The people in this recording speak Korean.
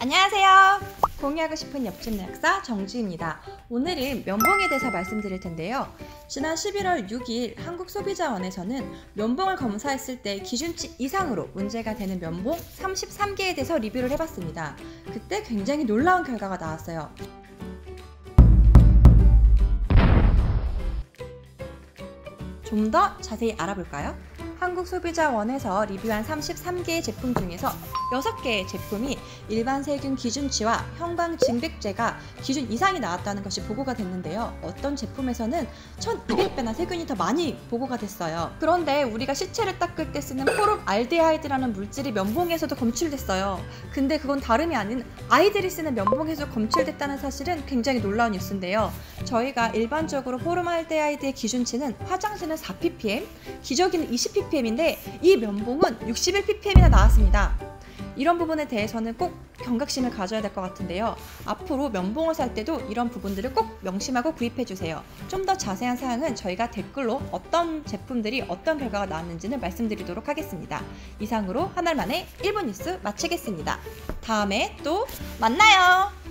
안녕하세요. 공유하고 싶은 옆집 약사 정주입니다. 오늘은 면봉에 대해서 말씀드릴 텐데요. 지난 11월 6일 한국소비자원에서는 면봉을 검사했을 때 기준치 이상으로 문제가 되는 면봉 33개에 대해서 리뷰를 해봤습니다. 그때 굉장히 놀라운 결과가 나왔어요. 좀 더 자세히 알아볼까요? 한국소비자원에서 리뷰한 33개의 제품 중에서 6개의 제품이 일반 세균 기준치와 형광증백제가 기준 이상이 나왔다는 것이 보고가 됐는데요. 어떤 제품에서는 1200배나 세균이 더 많이 보고가 됐어요. 그런데 우리가 시체를 닦을 때 쓰는 포름알데하이드라는 물질이 면봉에서도 검출됐어요. 근데 그건 다름이 아닌 아이들이 쓰는 면봉에서 검출됐다는 사실은 굉장히 놀라운 뉴스인데요. 저희가 일반적으로 포름알데하이드의 기준치는 화장지는 4ppm, 기저귀는 20ppm인데 이 면봉은 61ppm이나 나왔습니다. 이런 부분에 대해서는 꼭 경각심을 가져야 될 것 같은데요. 앞으로 면봉을 살 때도 이런 부분들을 꼭 명심하고 구입해주세요. 좀 더 자세한 사항은 저희가 댓글로 어떤 제품들이 어떤 결과가 나왔는지는 말씀드리도록 하겠습니다. 이상으로 한 알 만에 1분 뉴스 마치겠습니다. 다음에 또 만나요.